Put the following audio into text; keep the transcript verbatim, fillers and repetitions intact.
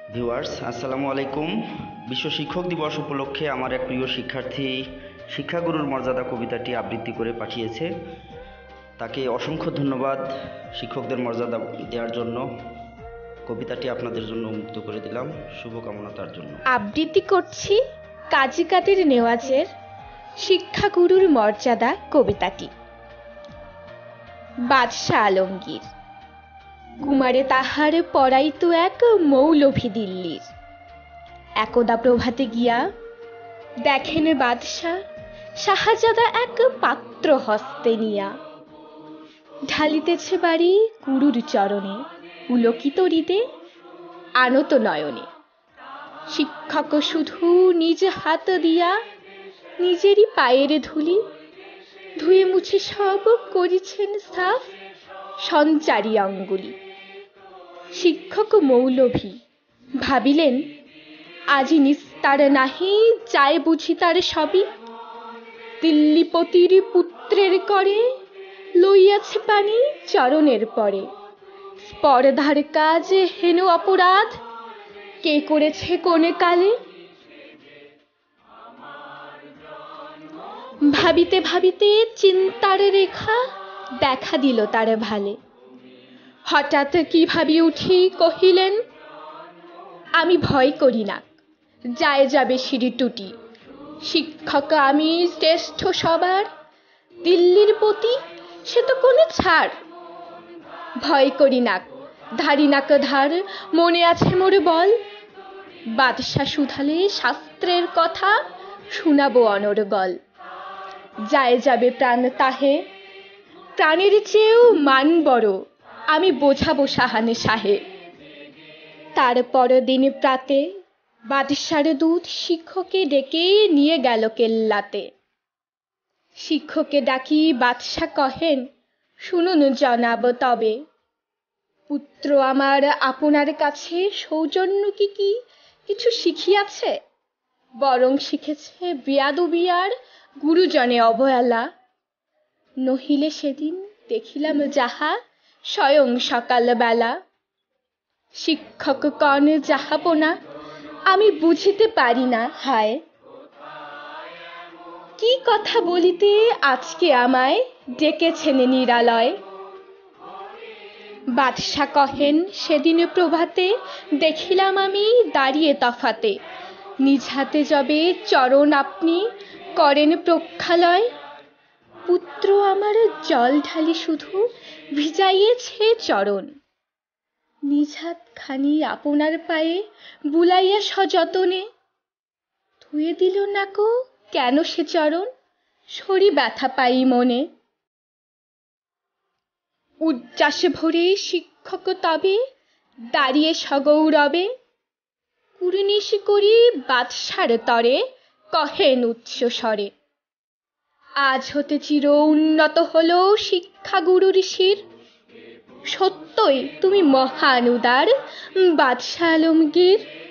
Viewers আসসালামু আলাইকুম। বিশ্ব শিক্ষক দিবস উপলক্ষে আমার এক প্রিয় শিক্ষার্থী শিক্ষাগুরুর মর্যাদা কবিতাটি আবৃত্তি করে পাঠিয়েছে। তাকে অসংখ্য ধন্যবাদ শিক্ষকদের মর্যাদা দেওয়ার জন্য। কবিতাটি আপনাদের জন্য উন্মুক্ত করে দিলাম, শুভকামনা তার জন্য। আবৃত্তি করছি কাজী কাদের নেওয়াজের শিক্ষাগুরুর মর্যাদা কবিতাটি। বাদশাহ আলমগীর। কুমারে তাহার পড়াইতো এক মৌলভী দিল্লির। একদা প্রভাতে গিয়া দেখেন বাদশাহ শাহজাদা এক পাত্র হস্তে নিয়া, ঢালিতেছে বাড়ি গুরুর চরণে, পুলকিত হৃদে আনত নয়নে। শিক্ষক শুধু নিজ হাত দিয়া নিজেরই পায়ের ধুলি ধুয়ে মুছে সব করিছেন সাফ সঞ্চারী অঙ্গুলি। শিক্ষক মৌলভী ভাবিলেন আজি নিস্তার নাহি, যায় বুঝি তার সবই। দিল্লিপতির পুত্রের করে লইয়াছে পানি চরণের পরে। স্পর্ধার কাজ হেন অপরাধ কে করেছে কোন কালে। ভাবিতে ভাবিতে চিন্তার রেখা দেখা দিল তার ভালে। হঠাৎ কি ভাবি উঠি কহিলেন, আমি ভয় করি না, যায় যাবে সিঁড়ি টুটি। শিক্ষক আমি শ্রেষ্ঠ সবার, দিল্লির পতি সে তো কোনো ছাড়। ভয় করি না, ধারি নাক ধার, মনে আছে মোর বল। বাদশা শুধালে শাস্ত্রের কথা, শোনাবো অনর্গল। যায় যাবে প্রাণ তাহে, প্রাণের চেয়েও মান বড়, আমি বোঝাবো সাহানে সাহে। তারপর দিন প্রাতে বাদশার দূত শিক্ষকে ডেকে নিয়ে গেল কেল্লাতে। শিক্ষকে ডাকি বাদশা কহেন, শুনুন জনাব তবে, পুত্র আমার আপনার কাছে সৌজন্য কি কি কিছু শিখিয়াছে? বরং শিখেছে বেয়াদবি আর গুরুজনে অবহেলা। নহিলে সেদিন দেখিলাম যাহা স্বয়ং সকাল বেলা। শিক্ষক কন যাহাপনা আমি বুঝিতে পারি না, হায় কি কথা বলিতে আজকে আমায় ডেকেছেন নিরালয়। বাদশা কহেন, সেদিন প্রভাতে দেখিলাম আমি দাঁড়িয়ে তফাতে। নিজ হাতে যবে চরণ আপনি করেন প্রক্ষালয়। পুত্র আমার জল ঢালি শুধু ভিজাইয়েছে চরণ। নিজ হাত খানি আপনার পায়ে বুলাইয়া সযতনে। ধুয়ে দিল না কো কেন সে চরণ, সরি ব্যথা পাই মনে। উচ্ছ্বাসে ভরে শিক্ষক তবে দাঁড়িয়ে সগৌরবে। কুর্নিশ করি বাদশার তরে কহেন উচ্চ স্বরে, আজ হতে চির উন্নত হলো শিক্ষাগুরুর শির। সত্যই তুমি মহান উদার বাদশা আলমগীর।